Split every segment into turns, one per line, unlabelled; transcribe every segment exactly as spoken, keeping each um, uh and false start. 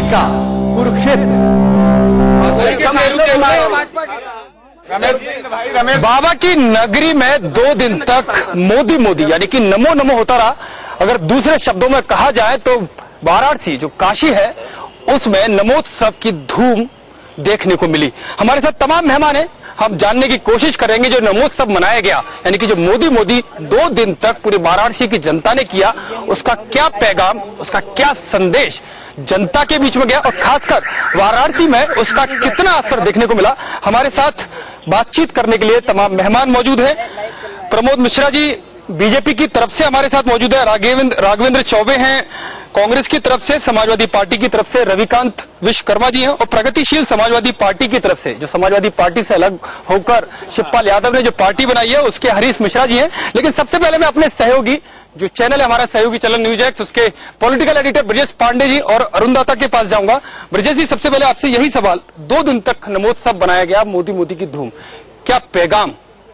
का कुरुक्षेत्र। बाबा की नगरी में दो दिन तक मोदी मोदी यानी कि नमो नमो होता रहा। अगर दूसरे शब्दों में कहा जाए तो वाराणसी जो काशी है उसमें नमोत्सव की धूम देखने को मिली। हमारे साथ तमाम मेहमान हैं, हम जानने की कोशिश करेंगे जो नमोत्सव मनाया गया यानी कि जो मोदी मोदी दो दिन तक पूरे वाराणसी की जनता ने किया, उसका क्या पैगाम, उसका क्या संदेश जनता के बीच में गया और खासकर वाराणसी में उसका कितना असर देखने को मिला। हमारे साथ बातचीत करने के लिए तमाम मेहमान मौजूद हैं। प्रमोद मिश्रा जी बीजेपी की तरफ से हमारे साथ मौजूद है, राघवेंद्र राघवेंद्र चौबे हैं कांग्रेस की तरफ से, समाजवादी पार्टी की तरफ से रविकांत विश्वकर्मा जी हैं और प्रगतिशील समाजवादी पार्टी की तरफ से जो समाजवादी पार्टी से अलग होकर शिवपाल यादव ने जो पार्टी बनाई है उसके हरीश मिश्रा जी हैं। लेकिन सबसे पहले मैं अपने सहयोगी जो चैनल है हमारा सहयोगी चैनल न्यूज एक्स उसके पॉलिटिकल एडिटर ब्रजेश पांडे जी और अरुणदाता के पास जाऊंगा। ब्रजेश जी सबसे पहले आपसे यही सवाल, दो दिन तक नमोत्सव बनाया गया, मोदी मोदी की धूम, क्या पैगाम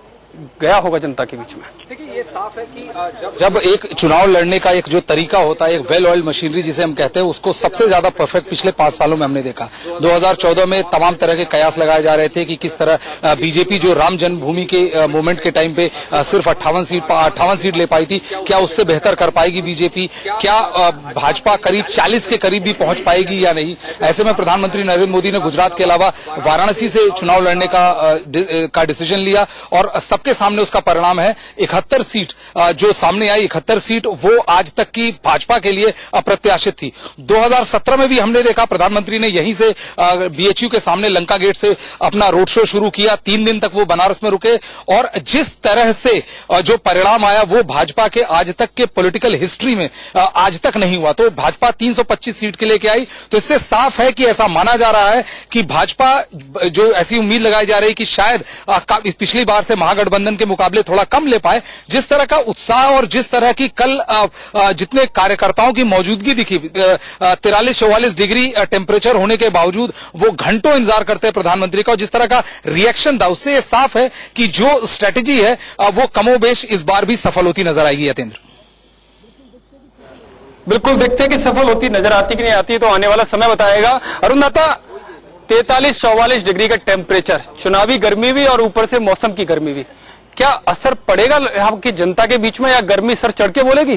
गया होगा जनता के बीच में?
देखिए ये साफ है कि जब जब एक चुनाव लड़ने का एक जो तरीका होता है, एक वेल ऑयल मशीनरी जिसे हम कहते हैं, उसको सबसे ज्यादा परफेक्ट पिछले पांच सालों में हमने देखा। दो हज़ार चौदह में तमाम तरह के कयास लगाए जा रहे थे कि किस तरह बीजेपी जो राम जन्मभूमि के मूवमेंट के टाइम पे सिर्फ अट्ठावन सीट अट्ठावन सीट ले पाई थी, क्या उससे बेहतर कर पाएगी बीजेपी? क्या भाजपा करीब चालीस के करीब भी पहुंच पाएगी या नहीं? ऐसे में प्रधानमंत्री नरेंद्र मोदी ने गुजरात के अलावा वाराणसी से चुनाव लड़ने का का डिसीजन लिया और सबके सामने उसका परिणाम है इकहत्तर सीट जो सामने आई। इकहत्तर सीट वो आज तक की भाजपा के लिए अप्रत्याशित थी। दो हज़ार सत्रह में भी हमने देखा प्रधानमंत्री ने यहीं से बीएचयू के सामने लंका गेट से अपना रोड शो शुरू किया, तीन दिन तक वो बनारस में रुके और जिस तरह से जो परिणाम आया वो भाजपा के आज तक के पॉलिटिकल हिस्ट्री में आज तक नहीं हुआ। तो भाजपा तीन सौ पच्चीस सीट के लेके आई, तो इससे साफ है कि ऐसा माना जा रहा है कि भाजपा जो ऐसी उम्मीद लगाई जा रही है कि शायद पिछली बार से महागठबंधन के मुकाबले थोड़ा कम ले पाए। जिस तरह का उत्साह और जिस तरह की कल आ, आ, जितने कार्यकर्ताओं की मौजूदगी दिखी, तिरालीस चौवालीस डिग्री टेम्परेचर होने के बावजूद वो घंटों इंतजार करते हैं प्रधानमंत्री का, और जिस तरह का रिएक्शन था उससे ये साफ है कि जो स्ट्रेटेजी है वो कमोबेश इस बार भी सफल होती नजर आएगी। यतेंद्र
बिल्कुल देखते हैं कि सफल होती नजर आती कि नहीं आती, तो आने वाला समय बताएगा। अरुणदाता, तैतालीस चौवालीस डिग्री का टेम्परेचर, चुनावी गर्मी भी और ऊपर से मौसम की गर्मी भी, क्या असर पड़ेगा यहाँ की जनता के बीच में या गर्मी सर चढ़ के बोलेगी?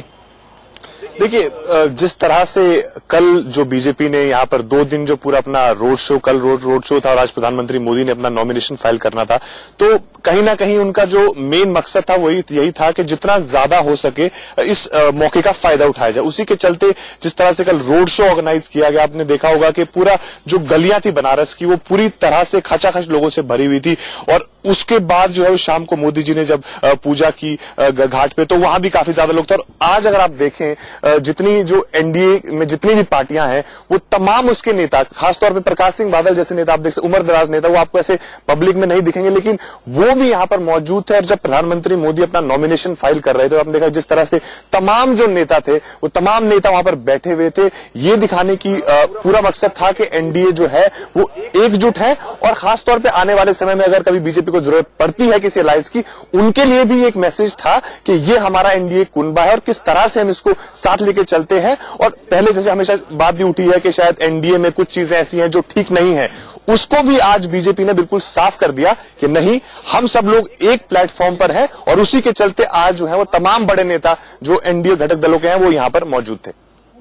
देखिए, जिस तरह से कल जो बीजेपी ने यहाँ पर दो दिन जो पूरा अपना रोड शो, कल रोड रोड शो था और आज प्रधानमंत्री मोदी ने अपना नॉमिनेशन फाइल करना था, तो कहीं ना कहीं उनका जो मेन मकसद था वही यही था कि जितना ज्यादा हो सके इस मौके का फायदा उठाया जाए। उसी के चलते जिस तरह से कल रोड शो ऑर्गेनाइज किया गया, आपने देखा होगा कि पूरा जो गलियां थी बनारस की वो पूरी तरह से खचाखच लोगों से भरी हुई थी। और उसके बाद जो है शाम को मोदी जी ने जब पूजा की घाट पे, तो वहां भी काफी ज्यादा लोग थे। और आज अगर आप देखें जितनी जो एनडीए में जितनी भी पार्टियां हैं वो तमाम उसके नेता, खासतौर पे प्रकाश सिंह बादल जैसे नेता, आप देख सकते उम्र दराज नेता, वो आपको ऐसे पब्लिक में नहीं दिखेंगे लेकिन वो भी यहां पर मौजूद थे। और जब प्रधानमंत्री मोदी अपना नॉमिनेशन फाइल कर रहे थे, आपने देखा जिस तरह से तमाम जो नेता थे वो तमाम नेता वहां पर बैठे हुए थे। ये दिखाने की पूरा मकसद था कि एनडीए जो है वो एकजुट है और खासतौर पर आने वाले समय में अगर कभी बीजेपी को जरूरत पड़ती है किसी अलायंस की, उनके लिए भी एक मैसेज था कि ये हमारा एनडीए कुनबा है और किस तरह से हम इसको साथ लेके चलते हैं। और पहले जैसे हमेशा बात भी उठी है कि शायद एनडीए में कुछ चीजें ऐसी हैं जो ठीक नहीं है, उसको भी आज बीजेपी ने बिल्कुल साफ कर दिया कि नहीं, हम सब लोग एक प्लेटफॉर्म पर हैं। और उसी के चलते आज जो है वो तमाम बड़े नेता जो एनडीए घटक दलों के हैं वो यहां पर मौजूद थे।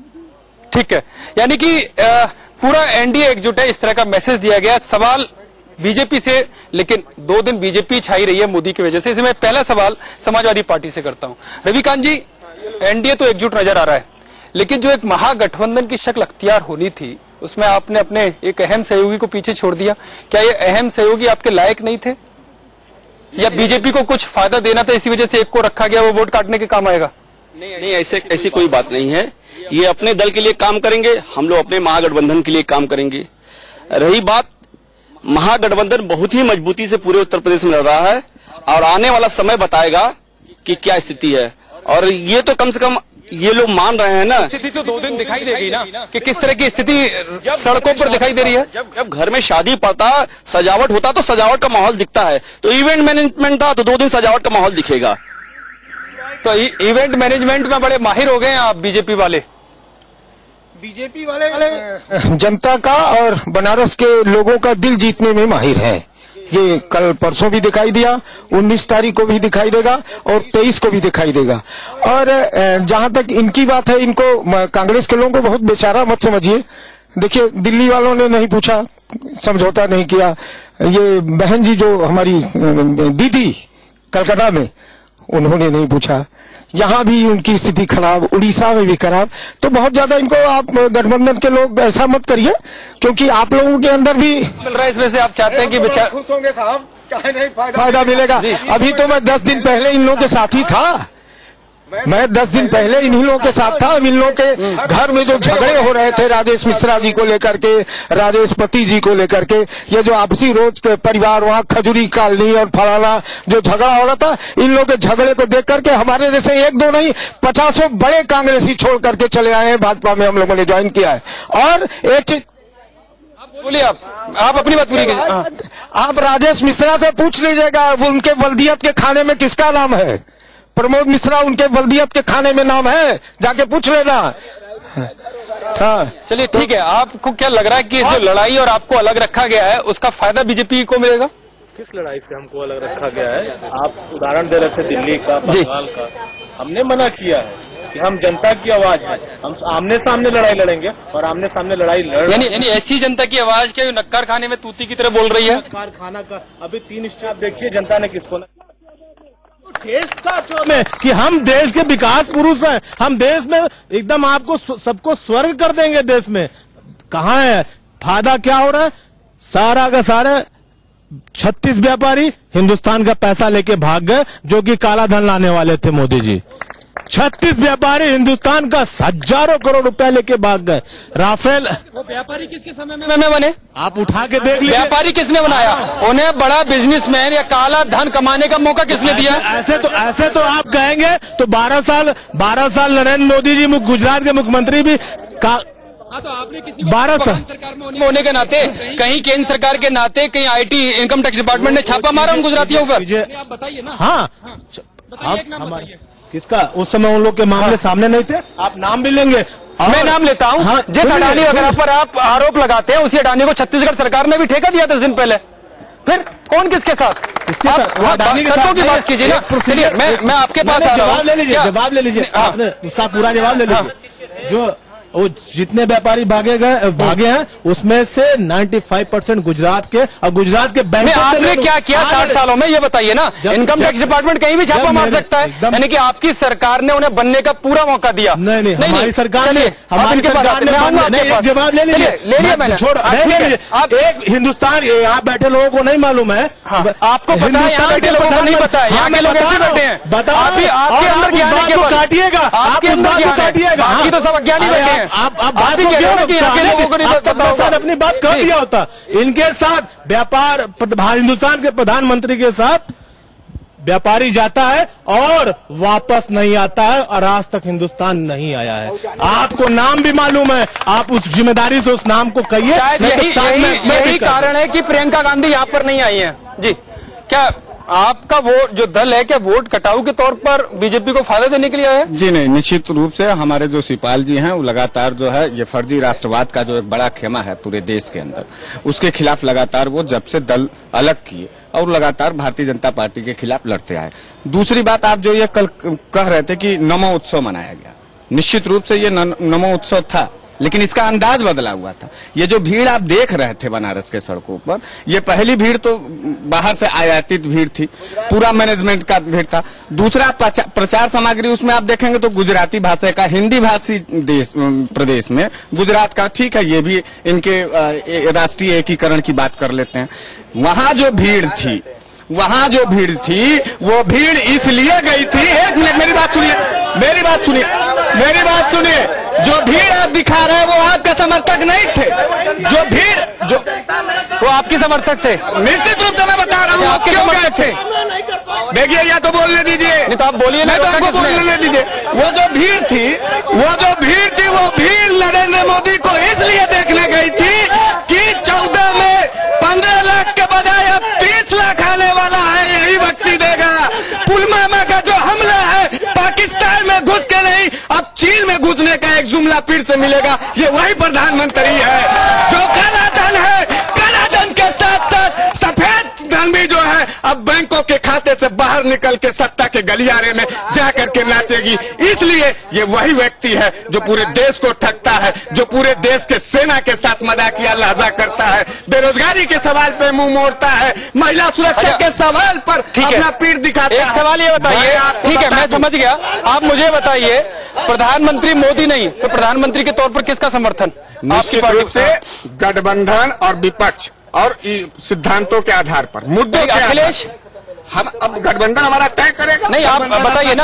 ठीक है, यानी कि पूरा एनडीए एकजुट है, इस तरह का मैसेज दिया गया। सवाल बीजेपी से, लेकिन दो दिन बीजेपी छाई रही है मोदी की वजह से। इसमें पहला सवाल समाजवादी पार्टी से करता हूं। रविकांत जी, एनडीए तो एकजुट नजर आ रहा है, लेकिन जो एक महागठबंधन की शक्ल अख्तियार होनी थी उसमें आपने अपने एक अहम सहयोगी को पीछे छोड़ दिया। क्या ये अहम सहयोगी आपके लायक नहीं थे या बीजेपी को कुछ फायदा देना था इसी वजह से एक को रखा गया, वो वोट काटने के काम आएगा?
नहीं नहीं, ऐसे ऐसी कोई बात नहीं है। ये अपने दल के लिए काम करेंगे, हम लोग अपने महागठबंधन के लिए काम करेंगे। रही बात, महागठबंधन बहुत ही मजबूती से पूरे उत्तर प्रदेश में लड़ रहा है और आने वाला समय बताएगा कि क्या स्थिति है। और ये तो कम से कम ये लोग मान रहे हैं ना,
स्थिति तो दो दिन दिखाई देगी ना कि किस तरह की स्थिति सड़कों पर दिखाई दे रही है।
जब जब घर में शादी पड़ता, सजावट होता तो सजावट का माहौल दिखता है, तो इवेंट मैनेजमेंट था तो दो दिन सजावट का माहौल दिखेगा।
तो इवेंट मैनेजमेंट में बड़े माहिर हो गए हैं आप बीजेपी वाले।
बीजेपी वाले जनता का और बनारस के लोगों का दिल जीतने में माहिर है। ये कल परसों भी दिखाई दिया, उन्नीस तारीख को भी दिखाई देगा और तेईस को भी दिखाई देगा। और जहां तक इनकी बात है, इनको कांग्रेस के लोगों को बहुत बेचारा मत समझिए। देखिए, दिल्ली वालों ने नहीं पूछा, समझौता नहीं किया। ये बहन जी जो हमारी दीदी कलकत्ता में, उन्होंने नहीं पूछा। यहाँ भी उनकी स्थिति खराब, उड़ीसा में भी खराब। तो बहुत ज्यादा इनको आप गठबंधन के लोग ऐसा मत करिए, क्योंकि आप लोगों के अंदर भी
मिल रहा है। इसमें से आप चाहते हैं कि बेचारे
खुश होंगे साहब, चाहे नहीं फायदा मिलेगा। अभी तो मैं दस दिन पहले इन लोगों के साथ ही था, मैं दस दिन पहले इन्हीं लोगों के साथ था। इन लोगों के घर में जो झगड़े हो रहे थे राजेश मिश्रा जी को लेकर के, राजेश पति जी को लेकर के, ये जो आपसी रोज के परिवार वहाँ खजूरी कॉलोनी और फलाना जो झगड़ा हो रहा था, इन लोगों के झगड़े को देख करके हमारे जैसे एक दो नहीं पचासों बड़े कांग्रेसी छोड़ करके चले आए हैं। भाजपा में हम लोगों ने ज्वाइन किया है। और एक चीज
बोलिए, आप आप अपनी बात पूरी कीजिए।
आप राजेश मिश्रा से पूछ लीजिएगा, वो उनके बल्दियत के खाने में किसका नाम है। प्रमोद मिश्रा उनके बल्दियत के खाने में नाम है, जाके पूछ लेना। हाँ,
चलिए ठीक है। आपको क्या लग रहा है कि जो लड़ाई और आपको अलग रखा गया है, उसका फायदा बीजेपी को मिलेगा?
किस लड़ाई से हमको अलग रखा गया है? आप उदाहरण दे रहे थे दिल्ली का, बंगाल का। हमने मना किया है कि हम जनता की आवाज है, हम आमने सामने लड़ाई लड़ेंगे और आमने सामने लड़ाई लड़
यानी यानी ऐसी जनता की आवाज क्या नक्कार खाने में तूती की तरह बोल रही है?
कारखाना का अभी तीन स्टेप देखिए जनता ने किसको न...
देश का जो में कि हम देश के विकास पुरुष हैं, हम देश में एकदम आपको सबको स्वर्ग कर देंगे। देश में कहाँ है फायदा? क्या हो रहा है? सारा का सारा छत्तीस व्यापारी हिंदुस्तान का पैसा लेके भाग गए, जो कि काला धन लाने वाले थे मोदी जी। छत्तीस व्यापारी हिंदुस्तान का हजारों करोड़ रुपए लेके भाग गए। राफेल
वो व्यापारी किसके समय में, में बने?
आप उठा के देख लीजिए।
व्यापारी किसने बनाया? उन्हें बड़ा बिजनेसमैन या काला धन कमाने का मौका किसने दिया?
ऐसे तो ऐसे तो आप कहेंगे तो बारह साल बारह साल नरेंद्र मोदी जी गुजरात के मुख्यमंत्री भी का
तो आपने किसी
बारह साल
सरकार में होने के नाते, कहीं केंद्र सरकार के नाते, कहीं आईटी इनकम टैक्स डिपार्टमेंट ने छापा मारा उन गुजरातियों पर।
आप बताइए ना। हाँ, किसका? उस समय उन लोग के मामले सामने नहीं थे। आप नाम भी लेंगे,
मैं नाम लेता हूँ। हाँ, जिस अडानी वगैरह पर आप आरोप लगाते हैं, उसी अडानी को छत्तीसगढ़ सरकार ने भी ठेका दिया दस दिन पहले। फिर कौन किसके साथ?
किसके साथ? अडानी
की बात कीजिए ना। चलिए, मैं मैं आपके पास
जवाब ले लीजिए, जवाब ले लीजिए, आपने उसका पूरा जवाब ले लीजिए। जो वो जितने व्यापारी भागे गए भागे हैं, उसमें से पचानवे परसेंट गुजरात के, और गुजरात के बैंक।
आपने क्या किया साठ सालों में, ये बताइए ना। इनकम टैक्स डिपार्टमेंट कहीं भी छापा मार सकता है, यानी कि आपकी सरकार ने उन्हें बनने का पूरा मौका दिया।
नहीं नहीं, हमारी सरकार ने हमारी सरकार ने जवाब ले लीजिए, ले लिया मैंने। छोड़ आप एक हिंदुस्तान, यहाँ बैठे लोगों को नहीं मालूम है।
आपको पता है? यहाँ बैठे लोगों को नहीं पता है। यहाँ के लोग ऐसे बैठे हैं।
बताओ,
आपके अंदर ज्ञान
को काटिएगा, आपके अंदर को काटिएगा।
बाकी तो सब अज्ञानी बैठे हैं।
आप आप बात को क्यों अपनी बात कर दिया होता। इनके साथ व्यापार, हिंदुस्तान के प्रधानमंत्री के साथ व्यापारी जाता है और वापस नहीं आता है, और आज तक हिंदुस्तान नहीं आया है। आपको नाम भी मालूम है, आप उस जिम्मेदारी से उस नाम को कहिए।
यही, यही, यही कारण है कि प्रियंका गांधी यहाँ पर नहीं आई है। जी, क्या आपका वोट जो दल है, क्या वोट कटाऊ के तौर पर बीजेपी को फायदा देने के लिए आया है?
जी नहीं, निश्चित रूप से हमारे जो शिवपाल जी हैं वो लगातार जो है ये फर्जी राष्ट्रवाद का जो एक बड़ा खेमा है पूरे देश के अंदर, उसके खिलाफ लगातार वो जब से दल अलग किए और लगातार भारतीय जनता पार्टी के खिलाफ लड़ते आए। दूसरी बात, आप जो ये कल कह रहे थे कि नमो उत्सव मनाया गया, निश्चित रूप से ये नमो उत्सव था, लेकिन इसका अंदाज बदला हुआ था। ये जो भीड़ आप देख रहे थे बनारस के सड़कों पर, ये पहली भीड़ तो बाहर से आयातित भीड़ थी, पूरा मैनेजमेंट का भीड़ था। दूसरा, प्रचार सामग्री उसमें आप देखेंगे तो गुजराती भाषा का, हिंदी भाषी देश प्रदेश में गुजरात का, ठीक है, ये भी इनके राष्ट्रीय एकीकरण की बात कर लेते हैं। वहां जो भीड़ थी वहां जो भीड़ थी वो भीड़ इसलिए गई थी, एक मिनट मेरी बात सुनिए, मेरी बात सुनिए, मेरी बात सुनिए, जो भीड़ आप दिखा रहे हैं वो आपके समर्थक नहीं थे। जो भीड़ जो
वो आपके समर्थक थे,
निश्चित रूप से मैं बता रहा हूँ, आप क्यों गए थे? देखिए, या तो बोलने दीजिए,
नहीं तो आप बोलिए,
नहीं तो आपको बोलने दीजिए। वो जो भीड़ थी वो जो भीड़ थी वो भीड़ नरेंद्र मोदी को इसलिए देखने गई थी कि चौदह में पंद्रह लाख के बजाय अब तीस लाख आने वाला है, यही व्यक्ति देगा। पुलवामा का जो हमला है, पाकिस्तान में घुस के नहीं, अब चीन में गूंजने का एक जुमला फिर से मिलेगा, ये वही प्रधानमंत्री है जो काला धन है, काला धन के साथ साथ सफेद धन भी जो है अब बैंकों के खाते से बाहर निकल के सत्ता के गलियारे में जा करके नाचेगी। इसलिए ये वही व्यक्ति है जो पूरे देश को ठगता है, जो पूरे देश के सेना के साथ मजाकिया लहजा करता है, बेरोजगारी के सवाल पे मुंह मोड़ता है, महिला सुरक्षा के सवाल पर अपना पीठ दिखाता है।
एक सवाल ये बताइए, ठीक है मैं समझ गया, आप मुझे बताइए प्रधानमंत्री मोदी नहीं तो प्रधानमंत्री के तौर पर किसका समर्थन?
निश्चित रूप से गठबंधन और विपक्ष और सिद्धांतों के आधार पर, मुद्दों के अखिलेश हम अब गठबंधन हमारा तय करेगा।
नहीं आप बताइए ना,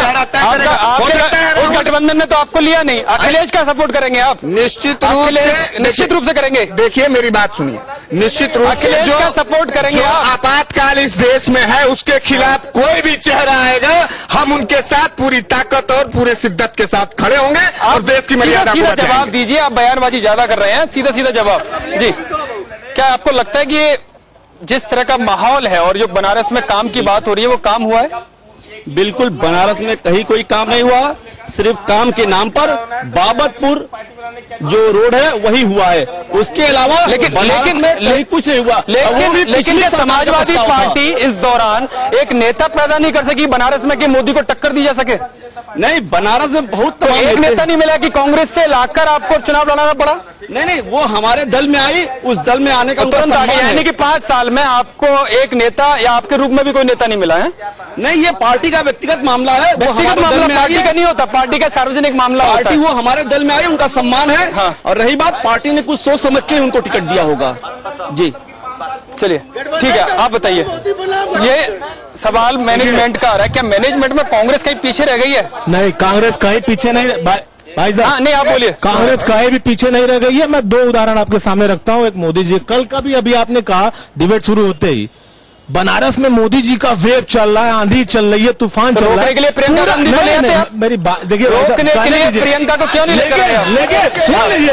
आपके उस गठबंधन ने तो आपको लिया नहीं, अखिलेश का सपोर्ट करेंगे आप?
निश्चित रूप से
निश्चित रूप से करेंगे।
देखिए मेरी बात सुनिए, निश्चित रूप से
जो सपोर्ट करेंगे
आपातकाल इस देश में है उसके खिलाफ कोई भी चेहरा आएगा, हम उनके साथ पूरी ताकत और पूरे शिद्दत के साथ खड़े होंगे और देश की मर्यादा को बचाएंगे।
जवाब दीजिए, आप बयानबाजी ज्यादा कर रहे हैं, सीधा सीधा जवाब जी। क्या आपको लगता है कि जिस तरह का माहौल है और जो बनारस में काम की बात हो रही है वो काम हुआ है?
बिल्कुल बनारस में कहीं कोई काम नहीं हुआ, सिर्फ काम के नाम पर बाबतपुर जो रोड है वही हुआ है, उसके अलावा
लेकिन लेकिन
लेकिन कुछ नहीं हुआ।
लेकिन लेकिन ये समाजवादी पार्टी इस दौरान एक नेता पैदा नहीं कर सकी बनारस में कि मोदी को टक्कर दी जा सके?
नहीं, बनारस में बहुत
तो एक नेता नहीं मिला कि कांग्रेस से लाकर आपको चुनाव लड़ाना पड़ा?
नहीं नहीं, वो हमारे दल में आई, उस दल में आने का
तुरंत आ गया, यानी कि पांच साल में आपको एक नेता या आपके रूप में भी कोई नेता नहीं मिला है?
नहीं, ये पार्टी का व्यक्तिगत मामला है,
व्यक्तिगत मामला पार्टी का नहीं होता, पार्टी का सार्वजनिक मामला होता है।
पार्टी वो हमारे दल में आई, उनका सम्मान है। हाँ। और रही बात पार्टी ने कुछ सोच समझ के उनको टिकट दिया होगा जी।
चलिए ठीक है, आप बताइए, ये सवाल मैनेजमेंट का आ रहा है, क्या मैनेजमेंट में कांग्रेस कहीं पीछे रह गई है?
नहीं, कांग्रेस कहीं पीछे नहीं, भाई साहब
हाँ, नहीं आप बोलिए।
कांग्रेस कहीं भी पीछे नहीं रह गई है। मैं दो उदाहरण आपके सामने रखता हूँ। एक मोदी जी, कल का भी अभी आपने कहा डिबेट शुरू होते ही बनारस में मोदी जी का वेव चल रहा है, आंधी चल रही है, तूफान चल रहा है।
के लिए प्रियंका गांधी को ले आते हैं?
मेरी बात देखिए,
रोकने के लिए प्रियंका को क्यों नहीं लेकर?
लेकिन सुन लीजिए,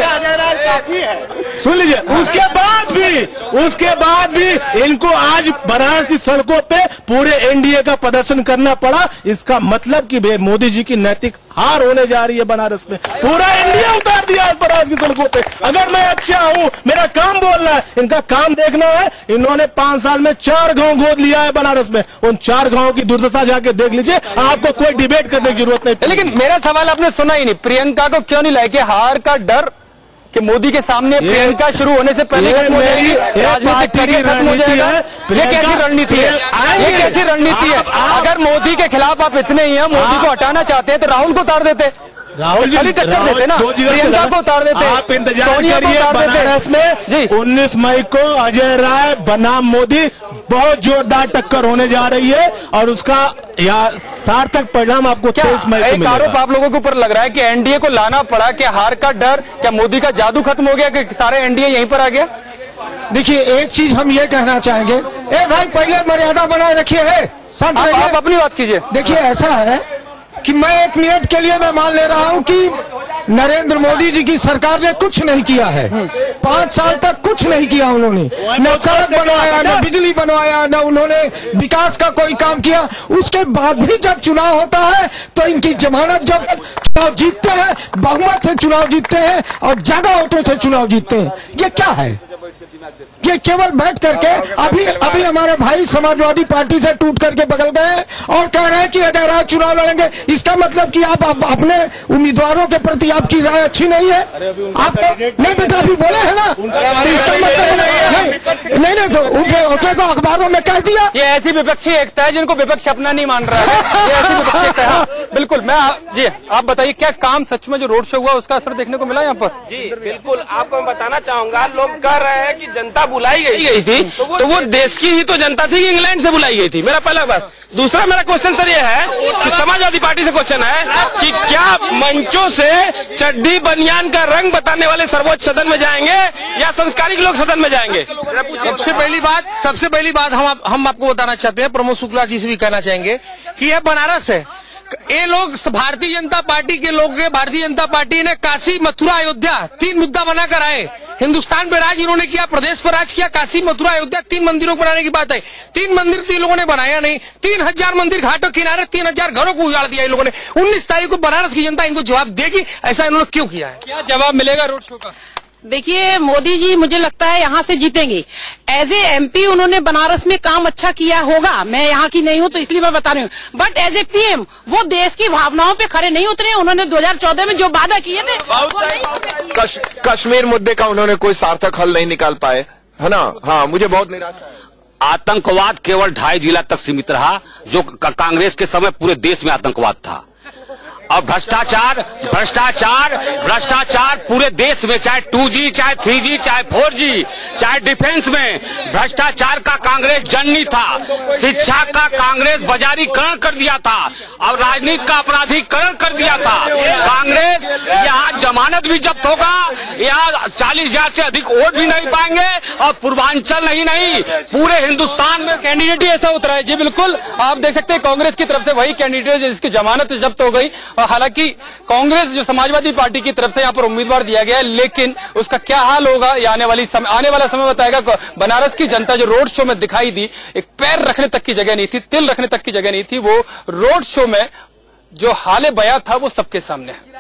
सुन लीजिए, उसके बाद भी उसके बाद भी इनको आज बनारस की सड़कों पे पूरे एनडीए का प्रदर्शन करना पड़ा। इसका मतलब कि मोदी जी की नैतिक हार होने जा रही है बनारस में। पूरा इंडिया उतार दिया आज बनारस की सड़कों पे। अगर मैं अच्छा हूं, मेरा काम बोल रहा है, इनका काम देखना है। इन्होंने पांच साल में चार गांव गोद लिया है बनारस में। उन चार गांवों की दुर्दशा जाके देख लीजिए, आपको कोई डिबेट करने की जरूरत नहीं।
लेकिन मेरा सवाल आपने सुना ही नहीं, प्रियंका को क्यों नहीं लाए? कि हार का डर कि मोदी के सामने प्रियंका शुरू होने से पहले खत्म हो जाएगी, राजनीतिक करियर खत्म हो जाएगा। ये कैसी रणनीति है? ये कैसी रणनीति है? अगर मोदी के खिलाफ आप इतने ही हैं, मोदी को हटाना चाहते हैं तो राहुल को उतार देते,
राहुल जी
टक्कर देते ना, प्रियंका को उतार देते,
आप इंतजार करिए। बनारस में उन्नीस मई को अजय राय बनाम मोदी बहुत जोरदार टक्कर होने जा रही है और उसका या सार्थक परिणाम आपको तेईस मई को मिलेगा।
आरोप आप लोगों के ऊपर लग रहा है कि एनडीए को लाना पड़ा, कि हार का डर, क्या मोदी का जादू खत्म हो गया कि सारे एनडीए यहीं पर आ गया?
देखिए, एक चीज हम ये कहना चाहेंगे, ए भाई पहले मर्यादा बनाए रखिए है,
आप, आप अपनी बात कीजिए।
देखिए ऐसा है कि मैं एक मिनट के लिए मैं मान ले रहा हूं कि नरेंद्र मोदी जी की सरकार ने कुछ नहीं किया है। पांच साल तक कुछ नहीं किया उन्होंने, न सड़क बनवाया, न बिजली बनवाया, न उन्होंने विकास का कोई काम किया। उसके बाद भी जब चुनाव होता है तो इनकी जमानत, जब चुनाव जीतते हैं, बहुमत से चुनाव जीतते हैं और ज्यादा वोटों से चुनाव जीतते हैं। ये क्या है? ये केवल बैठ करके अभी अभी हमारे भाई समाजवादी पार्टी से टूट करके बगल गए और कह रहे हैं कि अगर आज चुनाव लड़ेंगे, इसका मतलब कि आप, आप अपने उम्मीदवारों के प्रति आपकी राय अच्छी नहीं है। आप नहीं बेटा अभी बोले है ना, तो इसका मतलब नहीं नहीं नहीं तो उसे उसे तो अखबारों में कह दिया।
ये ऐसी विपक्षी एकता है जिनको विपक्ष अपना नहीं मान रहा है। ये ऐसी विपक्षी एकता है। बिल्कुल। मैं जी आप बताइए, क्या काम सच में जो रोड शो हुआ उसका असर देखने को मिला यहाँ पर?
जी बिल्कुल, आपको मैं बताना चाहूंगा, लोग कह रहे हैं कि जनता बुलाई गई गई थी तो वो, तो वो देश की ही तो जनता थी, इंग्लैंड से बुलाई गई थी। मेरा पहला बस। दूसरा मेरा क्वेश्चन सर ये है कि समाजवादी पार्टी से क्वेश्चन है कि क्या मंचों से चड्डी बनियान का रंग बताने वाले सर्वोच्च सदन में जाएंगे या संस्कारिक लोग सदन में जाएंगे?
सबसे पहली बात सबसे पहली बात हम आप, हम आपको बताना चाहते हैं, प्रमोद शुक्ला जी से भी कहना चाहेंगे कि यह बनारस है,
ये लोग भारतीय जनता पार्टी के लोग भारतीय जनता पार्टी ने काशी मथुरा अयोध्या तीन मुद्दा बनाकर आए। हिंदुस्तान पे राज इन्होंने किया, प्रदेश पर राज किया, काशी मथुरा अयोध्या तीन मंदिरों को बनाने की बात है। तीन मंदिर तो इन लोगों ने बनाया नहीं, तीन हजार मंदिर घाटों किनारे, तीन हजार घरों को उजाड़ दिया इन लोगों ने। उन्नीस तारीख को बनारस की जनता इनको जवाब देगी, ऐसा इन्होंने क्यों किया है?
क्या जवाब मिलेगा रोड शो का?
देखिए मोदी जी मुझे लगता है यहाँ से जीतेंगे। एज ए एमपी उन्होंने बनारस में काम अच्छा किया होगा, मैं यहाँ की नहीं हूँ तो इसलिए मैं बता रही हूँ, बट एज ए पीएम वो देश की भावनाओं पे खड़े नहीं उतरे। उन्होंने दो हज़ार चौदह में जो वादा किए थे
कश, कश्मीर मुद्दे का उन्होंने कोई सार्थक हल नहीं निकाल पाए, है ना। हाँ, मुझे बहुत निराशा है।
आतंकवाद केवल ढाई जिला तक सीमित रहा, जो कांग्रेस के समय पूरे देश में आतंकवाद था। और भ्रष्टाचार भ्रष्टाचार भ्रष्टाचार पूरे देश में, चाहे टू जी चाहे थ्री जी चाहे फोर जी चाहे डिफेंस में भ्रष्टाचार का कांग्रेस जननी था। शिक्षा का कांग्रेस बाजारीकरण कर दिया था और राजनीति का अपराधीकरण कर दिया था। कांग्रेस यहाँ जमानत भी जब्त होगा, यहाँ चालीस हजार से अधिक वोट भी नहीं पाएंगे और पूर्वांचल नहीं नहीं पूरे हिंदुस्तान में
कैंडिडेट ही ऐसा उतरा है। जी बिल्कुल, आप देख सकते हैं कांग्रेस की तरफ से वही कैंडिडेट जिसकी जमानत जब्त हो गई। हालांकि कांग्रेस जो समाजवादी पार्टी की तरफ से यहाँ पर उम्मीदवार दिया गया है, लेकिन उसका क्या हाल होगा ये आने वाली समय आने वाला समय बताएगा। बनारस की जनता जो रोड शो में दिखाई दी, एक पैर रखने तक की जगह नहीं थी, तिल रखने तक की जगह नहीं थी, वो रोड शो में जो हाले बयां था वो सबके सामने है।